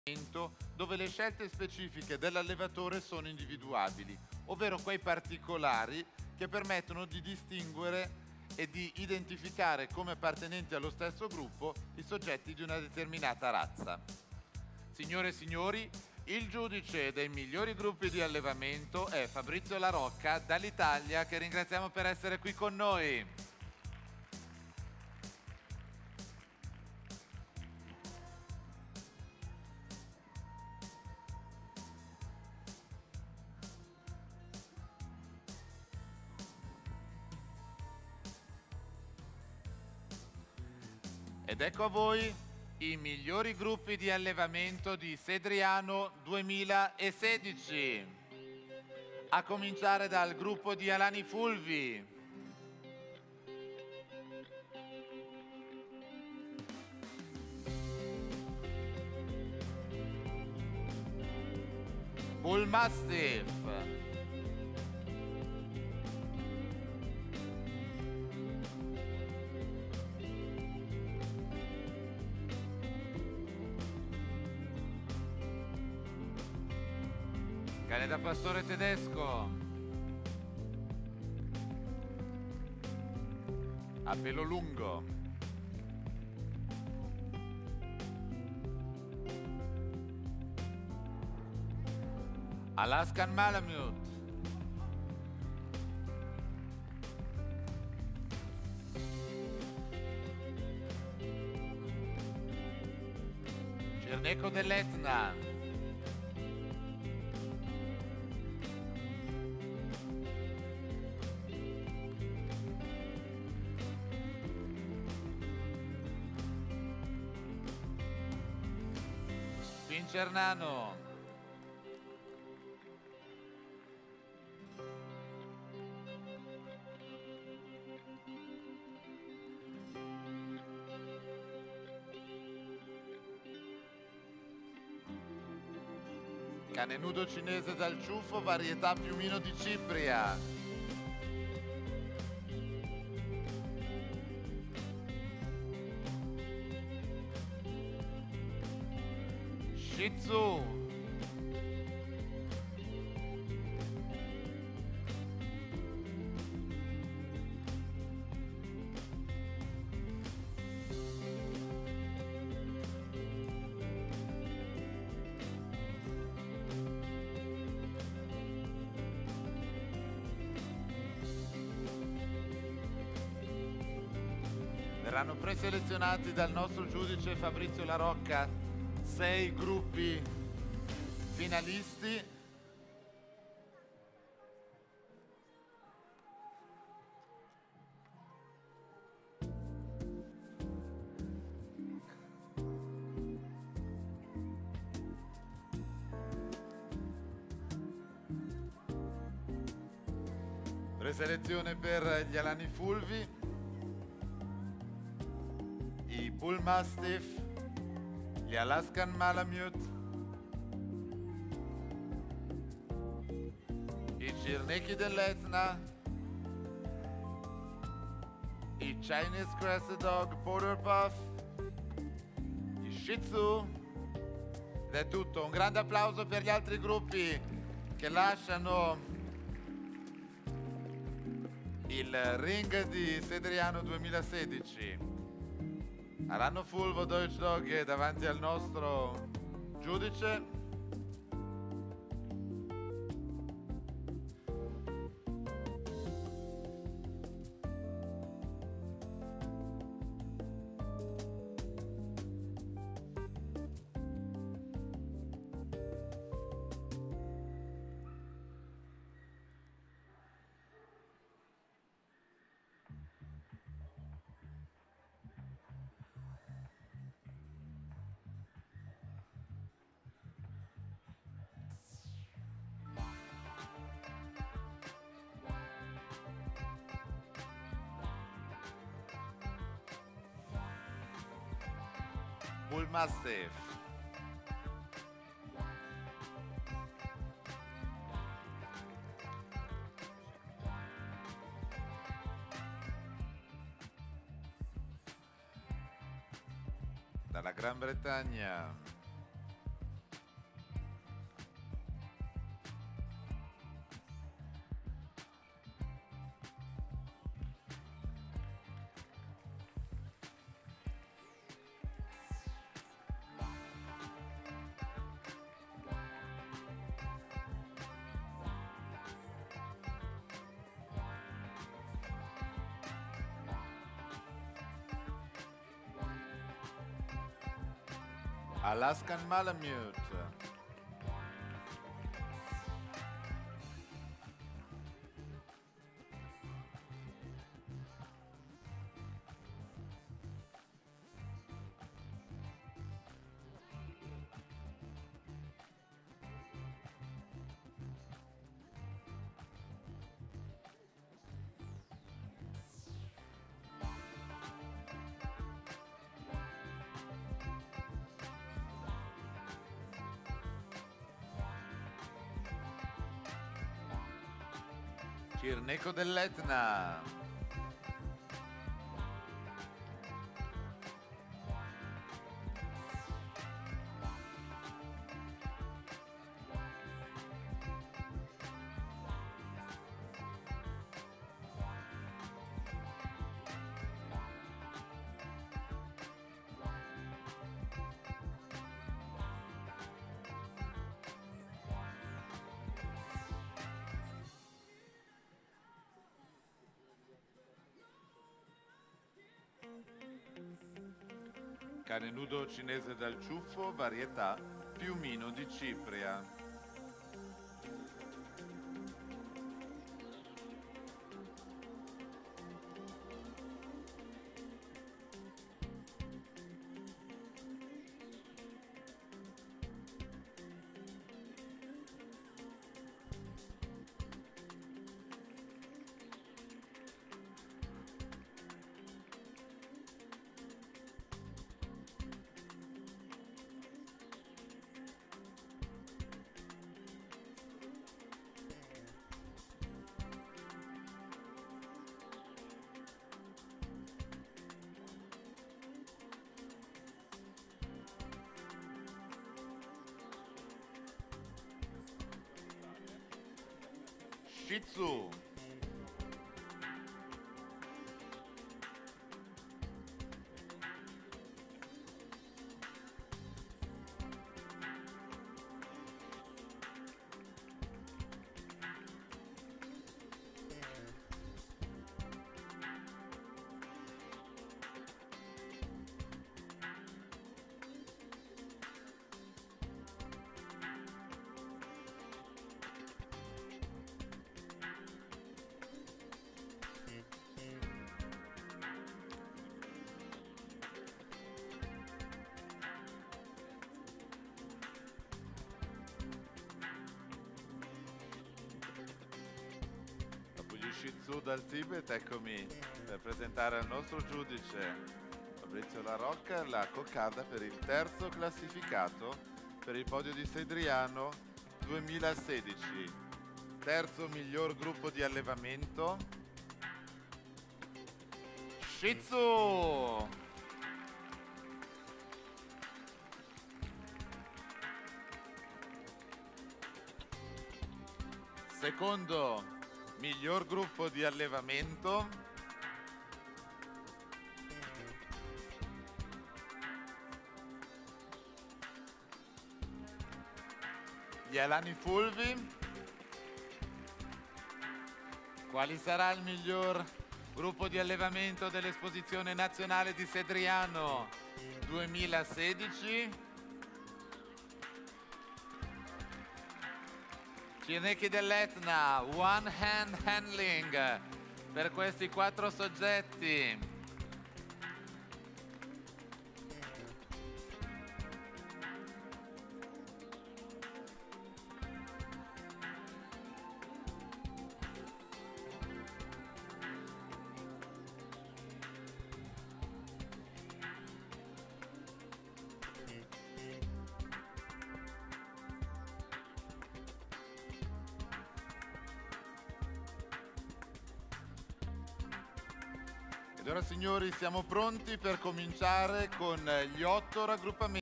dove le scelte specifiche dell'allevatore sono individuabili, ovvero quei particolari che permettono di distinguere e di identificare come appartenenti allo stesso gruppo i soggetti di una determinata razza. Signore e signori, il giudice dei migliori gruppi di allevamento è Fabrizio La Rocca dall'Italia, che ringraziamo per essere qui con noi. Ed ecco a voi i migliori gruppi di allevamento di Sedriano 2016. A cominciare dal gruppo di Alani Fulvi. Bull Mastiff. Cane da pastore tedesco. A pelo lungo. Alaskan Malamute. Cerneco dell'Etna. Pincernano. Cane nudo cinese dal ciuffo, varietà piumino di Cipria. Shih Tzu. Verranno preselezionati dal nostro giudice Fabrizio La Rocca 6 gruppi finalisti. Preselezione per gli Alani Fulvi, i Bull Mastiff, gli Alaskan Malamute, i Cirnechi dell'Etna, i Chinese Crested Dog Border Puff, gli Shih Tzu. Ed è tutto. Un grande applauso per gli altri gruppi che lasciano il ring di Sedriano 2016. Aranno Fulvo Deutsche Dog davanti al nostro giudice. Bull Mastiff. Dalla Gran Bretagna. Alaskan Malamute. Cirneco dell'Etna. Cane nudo cinese dal ciuffo, varietà piumino di Cipria. Shih Tzu. Shih Tzu dal Tibet, eccomi per presentare al nostro giudice Fabrizio La Rocca la coccarda per il terzo classificato per il podio di Sedriano 2016. Terzo miglior gruppo di allevamento, Shih Tzu. Secondo miglior gruppo di allevamento, gli Alani Fulvi. Quali sarà il miglior gruppo di allevamento dell'Esposizione Nazionale di Sedriano 2016? Cirnechi dell'Etna, one hand handling per questi 4 soggetti. Ed ora signori siamo pronti per cominciare con gli 8 raggruppamenti.